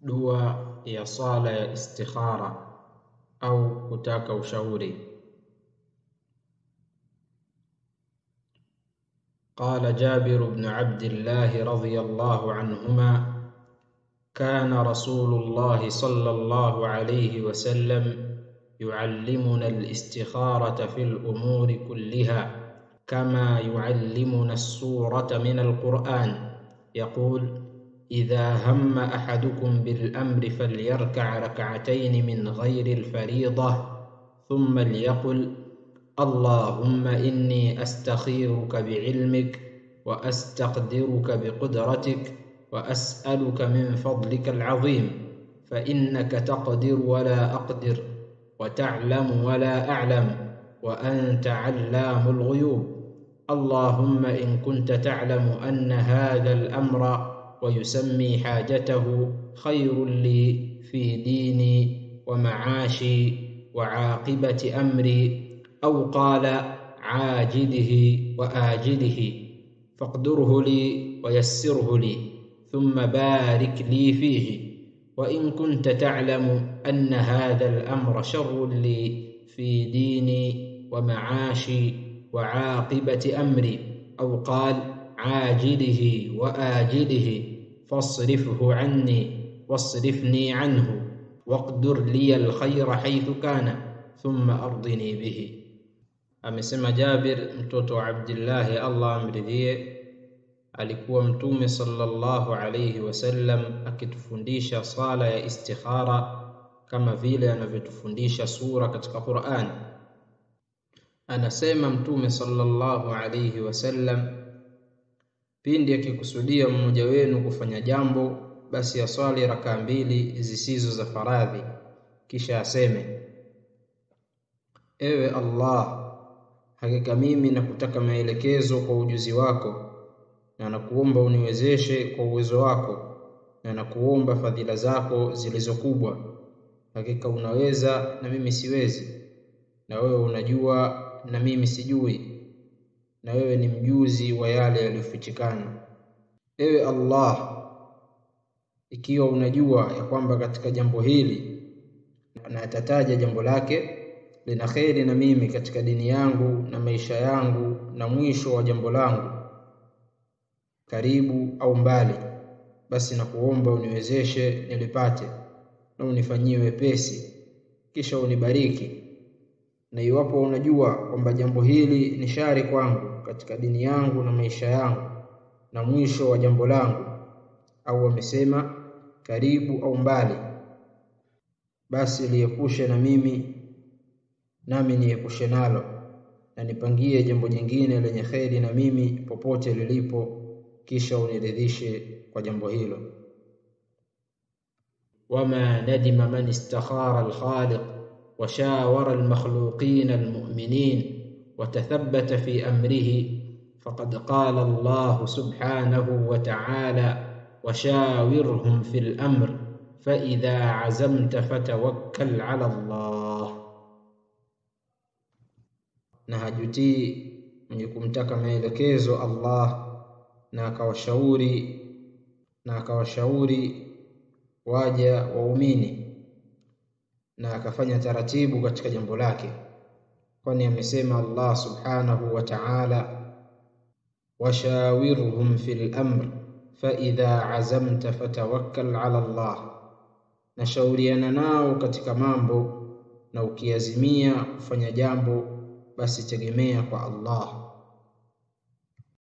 dua ya sala ya istikhara au kutaka ushauri. قال جابر بن عبد الله رضي الله عنهما: كان رسول الله صلى الله عليه وسلم يعلمنا الاستخارة في الأمور كلها كما يعلمنا السورة من القرآن، يقول: إذا هم أحدكم بالأمر فليركع ركعتين من غير الفريضة ثم ليقل: اللهم إني أستخيرك بعلمك وأستقدرك بقدرتك وأسألك من فضلك العظيم، فإنك تقدر ولا أقدر وتعلم ولا أعلم وأنت علام الغيوب. اللهم إن كنت تعلم أن هذا الأمر ويسمي حاجته خير لي في ديني ومعاشي وعاقبة أمري، أو قال عاجله وآجله، فاقدره لي ويسره لي ثم بارك لي فيه. وإن كنت تعلم أن هذا الأمر شر لي في ديني ومعاشي وعاقبة أمري، أو قال عاجله وآجله، فاصرفه عني واصرفني عنه، واقدر لي الخير حيث كان ثم أرضني به. Amesema Jabir mtoto wa Abdullah, Allah amridhie, alikuwa Mtume sallallahu alayhi wasallam akitufundisha sala ya istikhara kama vile anavyotufundisha sura katika Qur'an. Anasema Mtume sallallahu alayhi wasallam, pindi akikusudia mmoja wenu kufanya jambo, basi aswali rakaa mbili zisizo za faradhi, kisha aseme: Ewe Allah, hakika mimi nakutaka maelekezo kwa ujuzi wako, na nakuomba uniwezeshe kwa uwezo wako, na nakuomba fadhila zako zilizokubwa. Hakika unaweza na mimi siwezi, na wewe unajua na mimi sijui, na wewe ni mjuzi wa yale yaliyofichikana. Ewe Allah, ikiwa unajua ya kwamba katika jambo hili, na atataja jambo lake, lina kheri na mimi katika dini yangu na maisha yangu na mwisho wa jambo langu, karibu au mbali, basi nakuomba uniwezeshe nilipate, na unifanyie wepesi, kisha unibariki. Na iwapo unajua kwamba jambo hili ni shari kwangu katika dini yangu na maisha yangu na mwisho wa jambo langu, au wamesema karibu au mbali, basi liepushe na mimi nami niepushe nalo, na nipangie jambo jingine lenye kheri na mimi popote lilipo, kisha uniridhishe kwa jambo hilo. Wama nadima man istakhara al-khaliq wa shawara al-makhluqin al-mu'minin wa tathabbata fi amrihi, faqad qala Allah subhanahu wa ta'ala: wa shawirhum fil amr fa idha azamta fatawakkal 'ala Allah. Na hajutii mwenye kumtaka maelekezo Allah na akawashauri waja waumini na akafanya taratibu katika jambo lake, kwani amesema Allah subhanahu wa ta'ala: washawirhum fil amr fa idha azamta fatawakkal 'ala Allah, na shauriana nao katika mambo, na ukiazimia kufanya jambo basi tegemea kwa Allah.